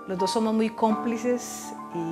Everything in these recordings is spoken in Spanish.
Los dos somos muy cómplices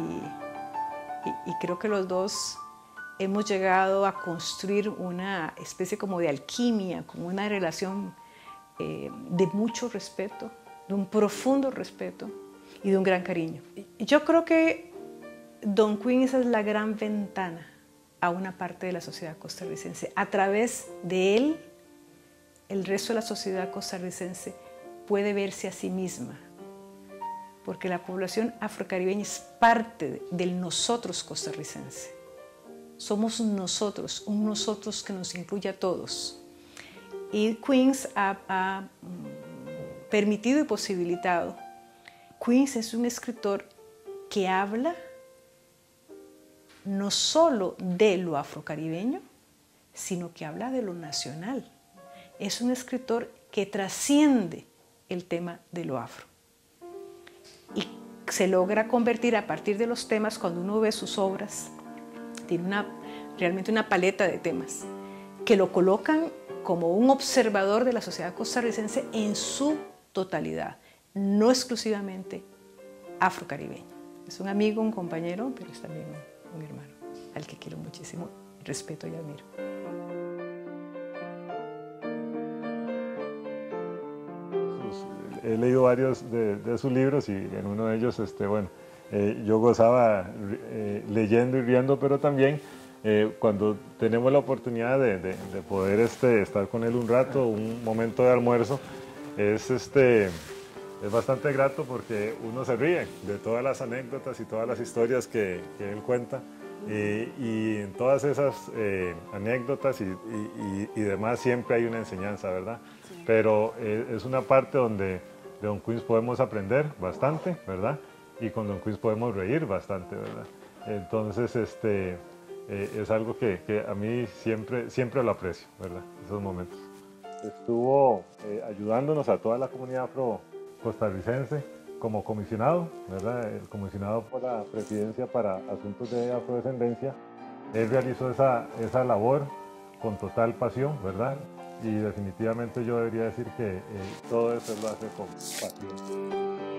y creo que los dos hemos llegado a construir una especie como de alquimia, como una relación de mucho respeto, de un profundo respeto y de un gran cariño. Yo creo que Don Quinn, esa es la gran ventana a una parte de la sociedad costarricense. A través de él, el resto de la sociedad costarricense puede verse a sí misma, porque la población afrocaribeña es parte del nosotros costarricense. Somos nosotros, un nosotros que nos incluye a todos. Y Queens ha permitido y posibilitado. Queens es un escritor que habla no solo de lo afrocaribeño, sino que habla de lo nacional. Es un escritor que trasciende el tema de lo afro. Y se logra convertir a partir de los temas, cuando uno ve sus obras, tiene realmente una paleta de temas que lo colocan como un observador de la sociedad costarricense en su totalidad, no exclusivamente afrocaribeña. Es un amigo, un compañero, pero es también un hermano al que quiero muchísimo, respeto y admiro. He leído varios de sus libros y en uno de ellos, yo gozaba leyendo y riendo, pero también cuando tenemos la oportunidad de poder estar con él un rato, un momento de almuerzo, es bastante grato porque uno se ríe de todas las anécdotas y todas las historias que él cuenta. Y en todas esas anécdotas y demás siempre hay una enseñanza, ¿verdad? Sí. Pero es una parte donde de Don Quinn podemos aprender bastante, ¿verdad? Y con Don Quinn podemos reír bastante, ¿verdad? Entonces, es algo que a mí siempre lo aprecio, ¿verdad? Esos momentos. Estuvo ayudándonos a toda la comunidad afro-costarricense como comisionado, ¿verdad? El comisionado por la Presidencia para Asuntos de Afrodescendencia. Él realizó esa labor con total pasión, ¿verdad? Y definitivamente yo debería decir que todo eso lo hace con pasión.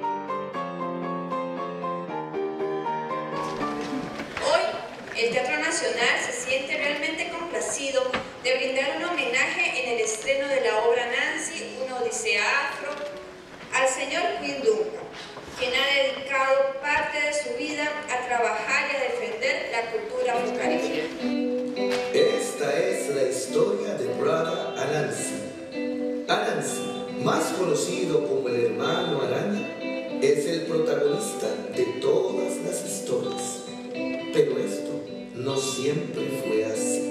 Hoy el Teatro Nacional se siente realmente complacido de brindar un homenaje en el estreno de la obra Nancy, una odisea afro, al señor Quinn Duncan, quien ha dedicado parte de su vida a trabajar y a defender la cultura afrocaribeña. Esta es la historia de Brother Anansi. Anansi, más conocido como el hermano araña, es el protagonista de todas las historias. Pero esto no siempre fue así.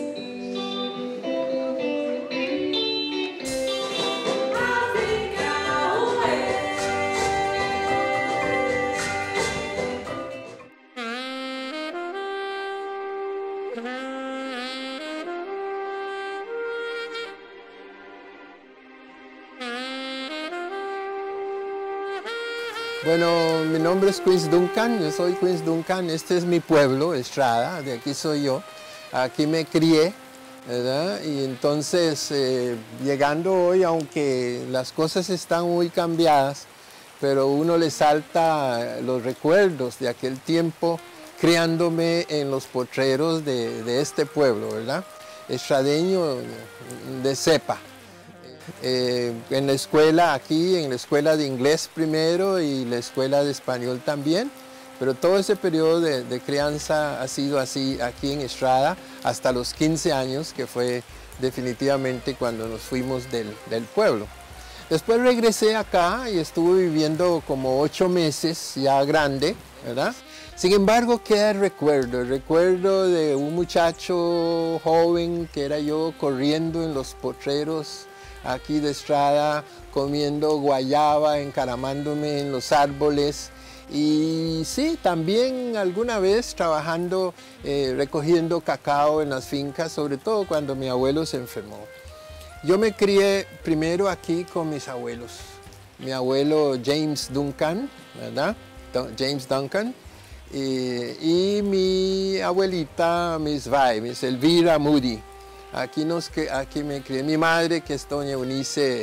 Bueno, mi nombre es Quinn Duncan, yo soy Quinn Duncan, este es mi pueblo, Estrada, de aquí soy yo, aquí me crié, ¿verdad? Y entonces, llegando hoy, aunque las cosas están muy cambiadas, pero uno le salta los recuerdos de aquel tiempo, criándome en los potreros de este pueblo, ¿verdad? Estradeño de cepa. En la escuela aquí, en la escuela de inglés primero y la escuela de español también, pero todo ese periodo de crianza ha sido así aquí en Estrada hasta los 15 años, que fue definitivamente cuando nos fuimos del pueblo. Después regresé acá y estuve viviendo como 8 meses ya grande, ¿verdad? Sin embargo, queda el recuerdo de un muchacho joven que era yo corriendo en los potreros aquí de Estrada, comiendo guayaba, encaramándome en los árboles y sí, también alguna vez trabajando, recogiendo cacao en las fincas, sobre todo cuando mi abuelo se enfermó. Yo me crié primero aquí con mis abuelos, mi abuelo James Duncan, ¿verdad? James Duncan, y mi abuelita Miss Elvira Moody. Aquí me crié. Mi madre, que es doña Eunice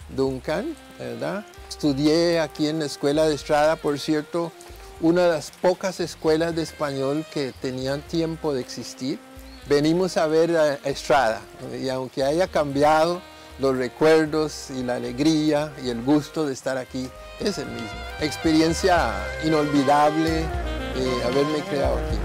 Duncan, ¿verdad? Estudié aquí en la Escuela de Estrada, por cierto, una de las pocas escuelas de español que tenían tiempo de existir. Venimos a ver a Estrada y aunque haya cambiado, los recuerdos y la alegría y el gusto de estar aquí es el mismo. Experiencia inolvidable haberme creado aquí.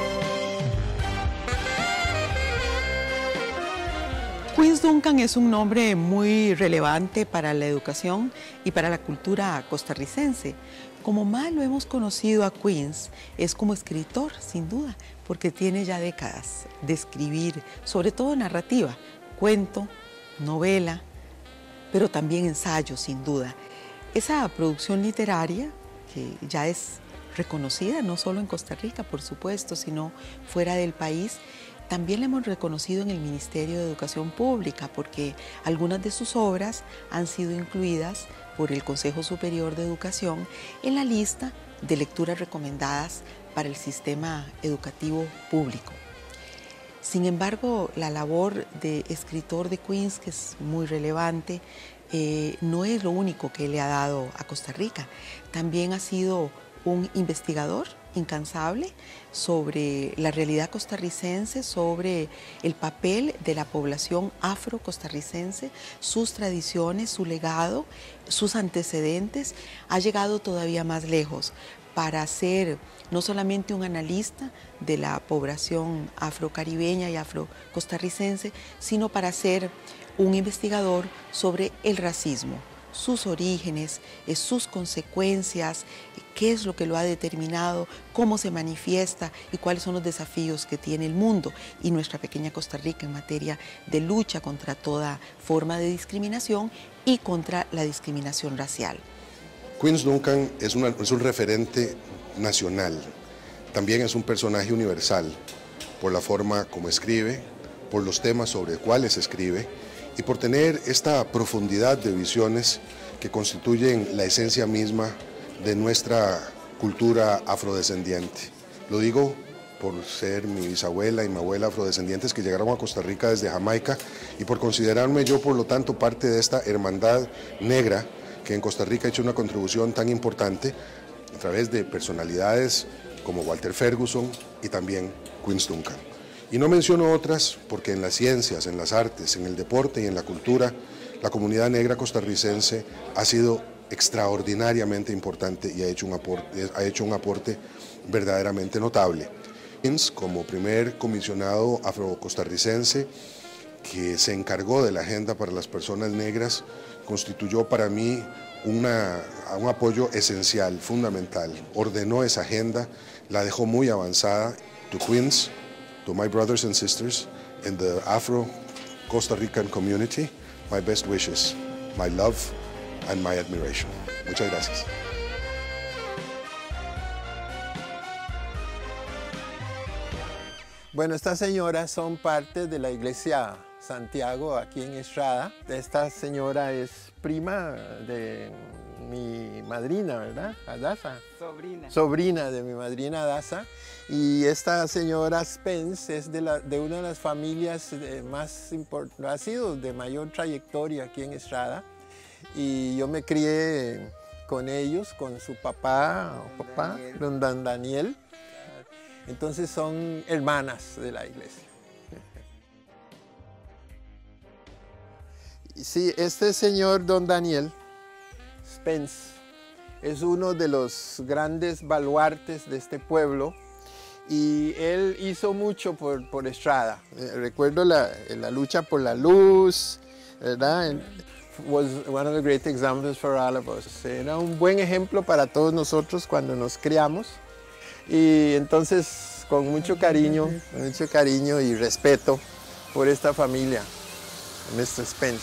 Queens Duncan es un nombre muy relevante para la educación y para la cultura costarricense. Como más lo hemos conocido a Queens, es como escritor, sin duda, porque tiene ya décadas de escribir, sobre todo narrativa, cuento, novela, pero también ensayo, sin duda. Esa producción literaria, que ya es reconocida no solo en Costa Rica, por supuesto, sino fuera del país, también la hemos reconocido en el Ministerio de Educación Pública, porque algunas de sus obras han sido incluidas por el Consejo Superior de Educación en la lista de lecturas recomendadas para el sistema educativo público. Sin embargo, la labor de escritor de Queens, que es muy relevante, no es lo único que le ha dado a Costa Rica. También ha sido un investigador incansable sobre la realidad costarricense, sobre el papel de la población afro-costarricense, sus tradiciones, su legado, sus antecedentes. Ha llegado todavía más lejos para ser no solamente un analista de la población afrocaribeña y afrocostarricense, sino para ser un investigador sobre el racismo, sus orígenes, sus consecuencias, qué es lo que lo ha determinado, cómo se manifiesta y cuáles son los desafíos que tiene el mundo y nuestra pequeña Costa Rica en materia de lucha contra toda forma de discriminación y contra la discriminación racial. Queens Duncan es un referente nacional, también es un personaje universal por la forma como escribe, por los temas sobre los cuales escribe y por tener esta profundidad de visiones que constituyen la esencia misma de nuestra cultura afrodescendiente. Lo digo por ser mi bisabuela y mi abuela afrodescendientes que llegaron a Costa Rica desde Jamaica y por considerarme yo, por lo tanto, parte de esta hermandad negra que en Costa Rica ha hecho una contribución tan importante a través de personalidades como Walter Ferguson y también Queens Duncan. Y no menciono otras porque en las ciencias, en las artes, en el deporte y en la cultura, la comunidad negra costarricense ha sido extraordinariamente importante y ha hecho un aporte verdaderamente notable. Queens, como primer comisionado afrocostarricense que se encargó de la agenda para las personas negras, constituyó para mí un apoyo esencial, fundamental. Ordenó esa agenda, la dejó muy avanzada. To Queens, to my brothers and sisters in the Afro-Costa Rican community, my best wishes, my love and my admiration. Muchas gracias. Bueno, estas señoras son parte de la iglesia Santiago aquí en Estrada. Esta señora es prima de mi madrina, ¿verdad? Adasa. Sobrina. Sobrina de mi madrina Adasa. Y esta señora Spence es de una de las familias más importantes, ha sido de mayor trayectoria aquí en Estrada. Y yo me crié con ellos, con su papá, don Daniel. Entonces son hermanas de la iglesia. Sí, este señor don Daniel Spence es uno de los grandes baluartes de este pueblo y él hizo mucho por Estrada. Recuerdo la lucha por la luz, ¿verdad? Was one of the great examples for all of us. Era un buen ejemplo para todos nosotros cuando nos criamos. Y entonces, con mucho cariño y respeto por esta familia, Mr. Spence.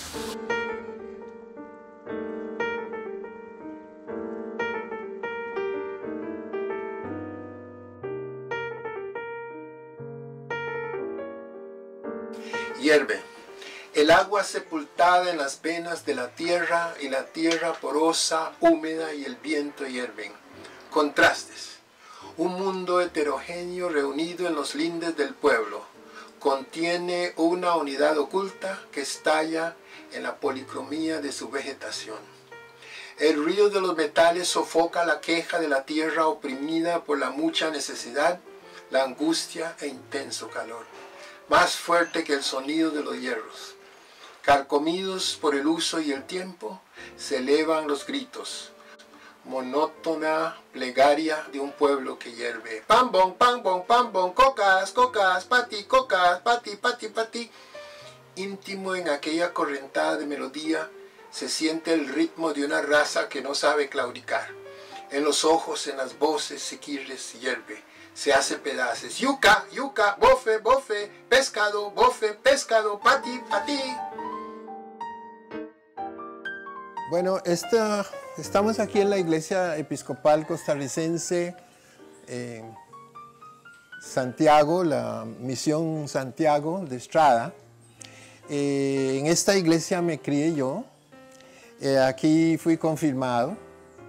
Hierve. El agua sepultada en las venas de la tierra y la tierra porosa, húmeda y el viento hierven. Contrastes. Un mundo heterogéneo reunido en los lindes del pueblo. Contiene una unidad oculta que estalla en la policromía de su vegetación. El ruido de los metales sofoca la queja de la tierra oprimida por la mucha necesidad, la angustia e intenso calor, más fuerte que el sonido de los hierros. Carcomidos por el uso y el tiempo, se elevan los gritos, monótona plegaria de un pueblo que hierve. Pam, bom, cocas, cocas, pati, pati, pati. Íntimo en aquella correntada de melodía, se siente el ritmo de una raza que no sabe claudicar. En los ojos, en las voces, se hierve, se hace pedazos. Yuca, yuca, bofe, bofe, pescado, pati, pati. Bueno, estamos aquí en la Iglesia Episcopal Costarricense Santiago, la Misión Santiago de Estrada. En esta iglesia me crié yo. Aquí fui confirmado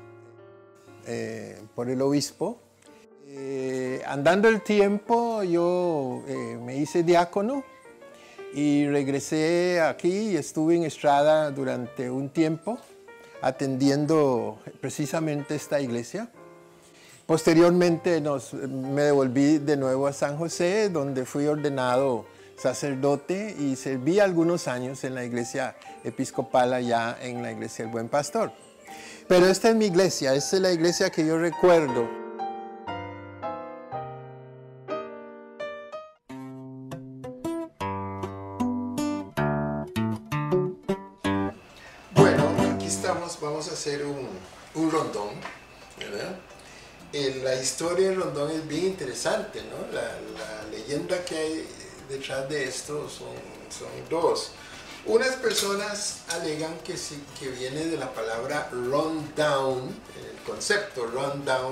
por el obispo. Andando el tiempo yo me hice diácono y regresé aquí y estuve en Estrada durante un tiempo atendiendo precisamente esta iglesia. Posteriormente me devolví de nuevo a San José, donde fui ordenado sacerdote y serví algunos años en la iglesia episcopal allá en la iglesia del Buen Pastor. Pero esta es mi iglesia, esta es la iglesia que yo recuerdo. Bueno, aquí estamos, vamos a hacer un rondón, ¿verdad? La historia del rondón es bien interesante, ¿no? La leyenda que hay detrás de esto son dos. Unas personas alegan que viene de la palabra run down, el concepto run down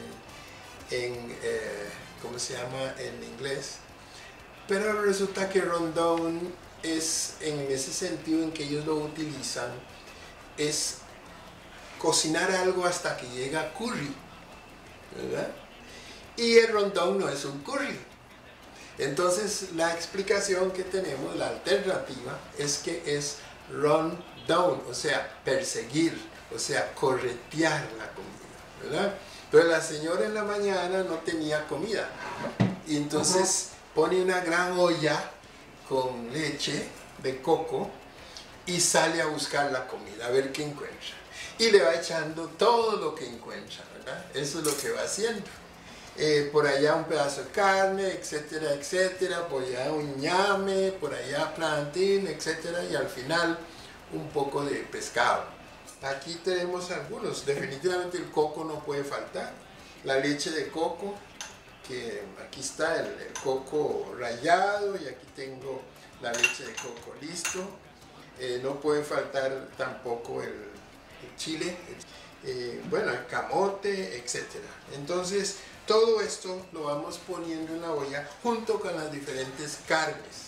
¿cómo se llama en inglés? Pero resulta que run down es, en ese sentido en que ellos lo utilizan, es cocinar algo hasta que llega curry, ¿verdad? Y el rondón no es un curry. Entonces la explicación que tenemos, la alternativa, es que es run down, o sea, perseguir, o sea, corretear la comida, ¿verdad? Entonces la señora en la mañana no tenía comida y entonces pone una gran olla con leche de coco y sale a buscar la comida, a ver qué encuentra. Y le va echando todo lo que encuentra, ¿verdad? Eso es lo que va haciendo. Por allá un pedazo de carne, etcétera, etcétera, por allá un ñame, por allá plantín, etcétera, y al final un poco de pescado. Aquí tenemos algunos, definitivamente el coco no puede faltar, la leche de coco, que aquí está el coco rallado y aquí tengo la leche de coco listo. No puede faltar tampoco el chile, bueno, el camote, etcétera. Entonces todo esto lo vamos poniendo en la olla junto con las diferentes carnes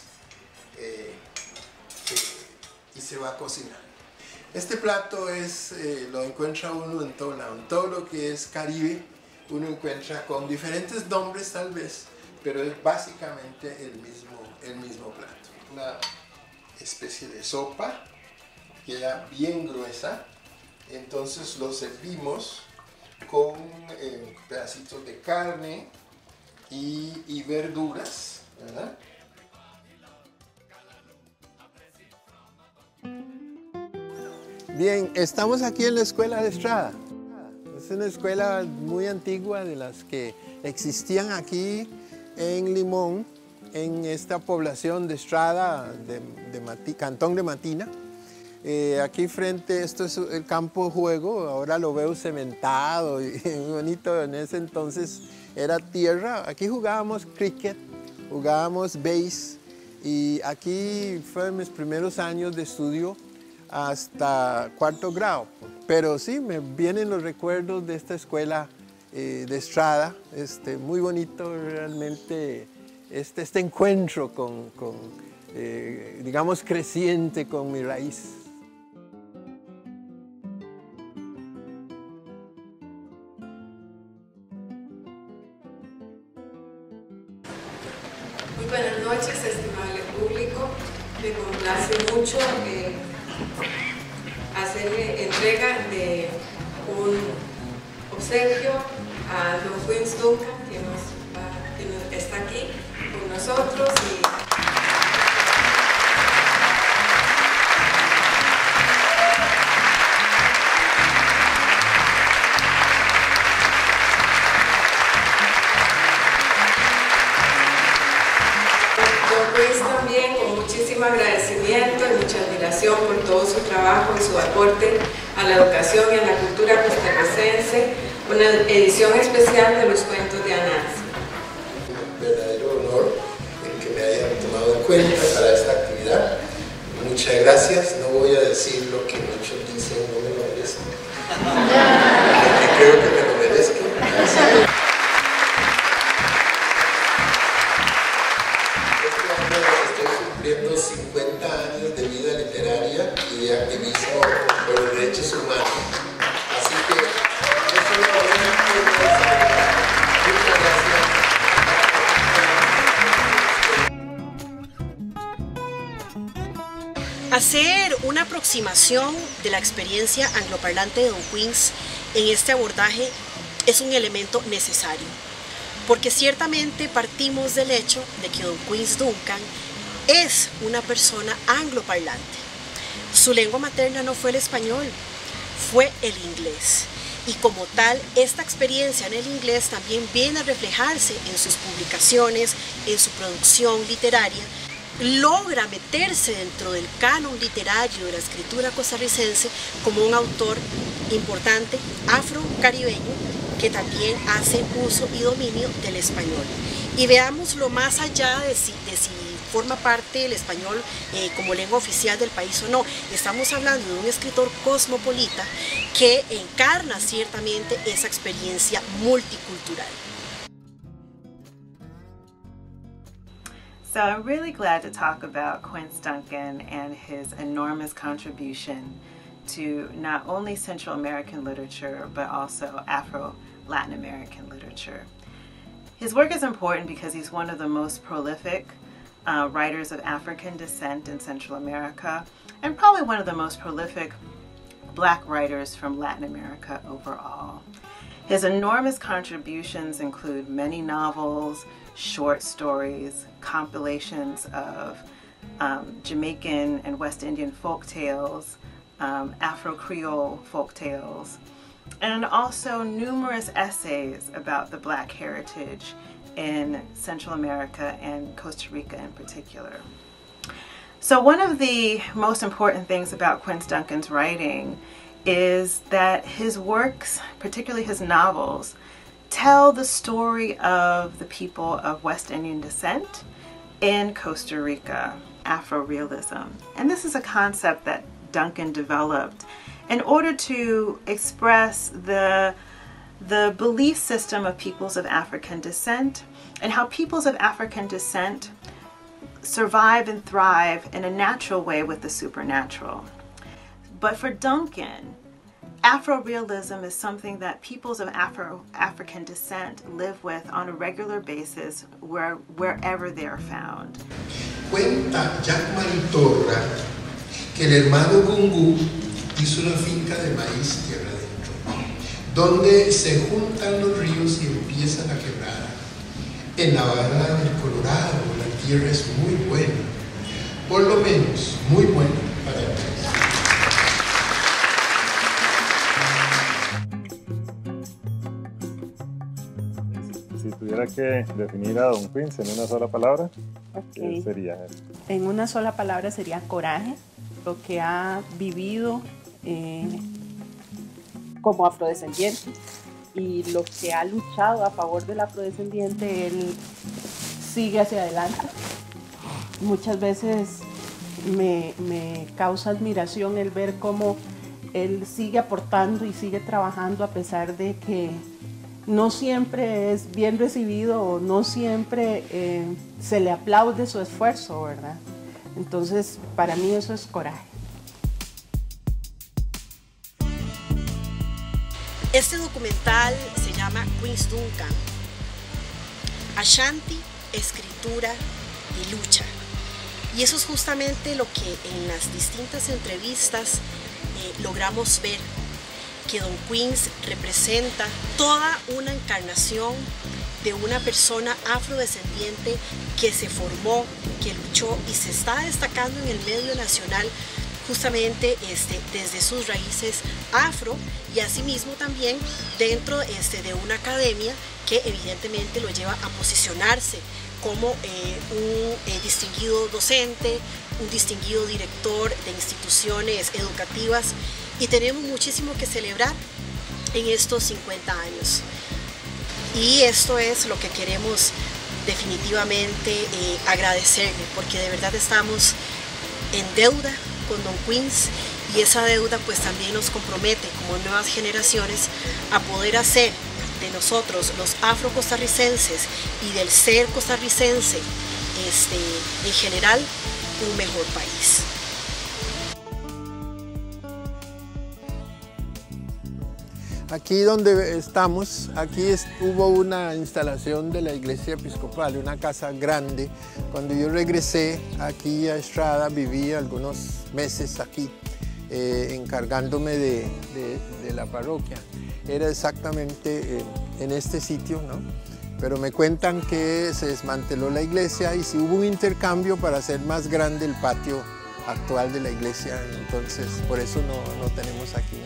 y se va a cocinar. Este plato lo encuentra uno en todo lado, en todo lo que es Caribe uno encuentra con diferentes nombres tal vez, pero es básicamente el mismo plato. Una especie de sopa, queda bien gruesa, entonces lo servimos con pedacitos de carne y verduras, ¿verdad? Bien, estamos aquí en la Escuela de Estrada. Es una escuela muy antigua de las que existían aquí en Limón, en esta población de Estrada, Cantón de Matina. Aquí frente, esto es el campo de juego, ahora lo veo cementado y muy bonito. En ese entonces era tierra. Aquí jugábamos cricket, jugábamos base y aquí fueron mis primeros años de estudio hasta cuarto grado. Pero sí, me vienen los recuerdos de esta escuela de Estrada, muy bonito realmente este encuentro digamos, creciente con mi raíz. Muy buenas noches, estimable público. Me complace mucho hacerle entrega de un obsequio a don Quince Duncan, que está aquí con nosotros. También con muchísimo agradecimiento y mucha admiración por todo su trabajo y su aporte a la educación y a la cultura costarricense, una edición especial de los cuentos de Anansi. Un verdadero honor el que me hayan tomado en cuenta para esta actividad. Muchas gracias, no voy a decir lo que muchos dicen, no me lo merezco, porque creo que me lo merezco. Cumpliendo 50 años de vida literaria y de activismo por los derechos humanos. Así que eso lo Muchas gracias. Hacer una aproximación de la experiencia angloparlante de don Quince en este abordaje es un elemento necesario, porque ciertamente partimos del hecho de que don Quince Duncan es una persona angloparlante. Su lengua materna no fue el español, fue el inglés. Y como tal, esta experiencia en el inglés también viene a reflejarse en sus publicaciones, en su producción literaria. Logra meterse dentro del canon literario de la escritura costarricense como un autor importante afro-caribeño que también hace uso y dominio del español. Y veámoslo más allá de si forma parte del español como lengua oficial del país o no. Estamos hablando de un escritor cosmopolita que encarna ciertamente esa experiencia multicultural. So I'm really glad to talk about Quince Duncan and his enormous contribution to not only Central American literature, but also Afro-Latin American literature. His work is important because he's one of the most prolific writers of African descent in Central America, and probably one of the most prolific Black writers from Latin America overall. His enormous contributions include many novels, short stories, compilations of Jamaican and West Indian folk tales, Afro-Creole folk tales, and also numerous essays about the Black heritage in Central America and Costa Rica in particular. So one of the most important things about Quince Duncan's writing is that his works, particularly his novels, tell the story of the people of West Indian descent in Costa Rica, Afro-realism. And this is a concept that Duncan developed in order to express the belief system of peoples of African descent and how peoples of African descent survive and thrive in a natural way with the supernatural. But for Duncan, Afro-realism is something that peoples of African descent live with on a regular basis wherever they are found. Cuenta Jack Maritorra que el hermano Gungu hizo una finca de maíz tierra adentro, donde se juntan los ríos y empieza la quebrada. En la barra del Colorado la tierra es muy buena, por lo menos muy buena para el país. Si tuviera que definir a don Quince en una sola palabra, ¿qué sería? En una sola palabra sería coraje, lo que ha vivido como afrodescendiente y lo que ha luchado a favor del afrodescendiente, él sigue hacia adelante. Muchas veces me causa admiración el ver cómo él sigue aportando y sigue trabajando a pesar de que no siempre es bien recibido o no siempre se le aplaude su esfuerzo, ¿verdad? Entonces, para mí eso es coraje. Este documental se llama Quince Duncan, Ashanti, escritura y lucha. Y eso es justamente lo que en las distintas entrevistas logramos ver, que Don Queens representa toda una encarnación de una persona afrodescendiente que se formó, que luchó y se está destacando en el medio nacional justamente desde sus raíces afro, y asimismo también dentro de una academia que evidentemente lo lleva a posicionarse como un distinguido docente, un distinguido director de instituciones educativas, y tenemos muchísimo que celebrar en estos 50 años. Y esto es lo que queremos definitivamente agradecerle, porque de verdad estamos en deuda con Don Queens, y esa deuda pues también nos compromete como nuevas generaciones a poder hacer de nosotros los afro-costarricenses y del ser costarricense en general un mejor país. Aquí donde estamos, hubo una instalación de la iglesia episcopal, una casa grande. Cuando yo regresé aquí a Estrada, viví algunos meses aquí, encargándome de la parroquia. Era exactamente en este sitio, ¿no? Pero me cuentan que se desmanteló la iglesia y sí hubo un intercambio para hacer más grande el patio actual de la iglesia, entonces por eso no tenemos aquí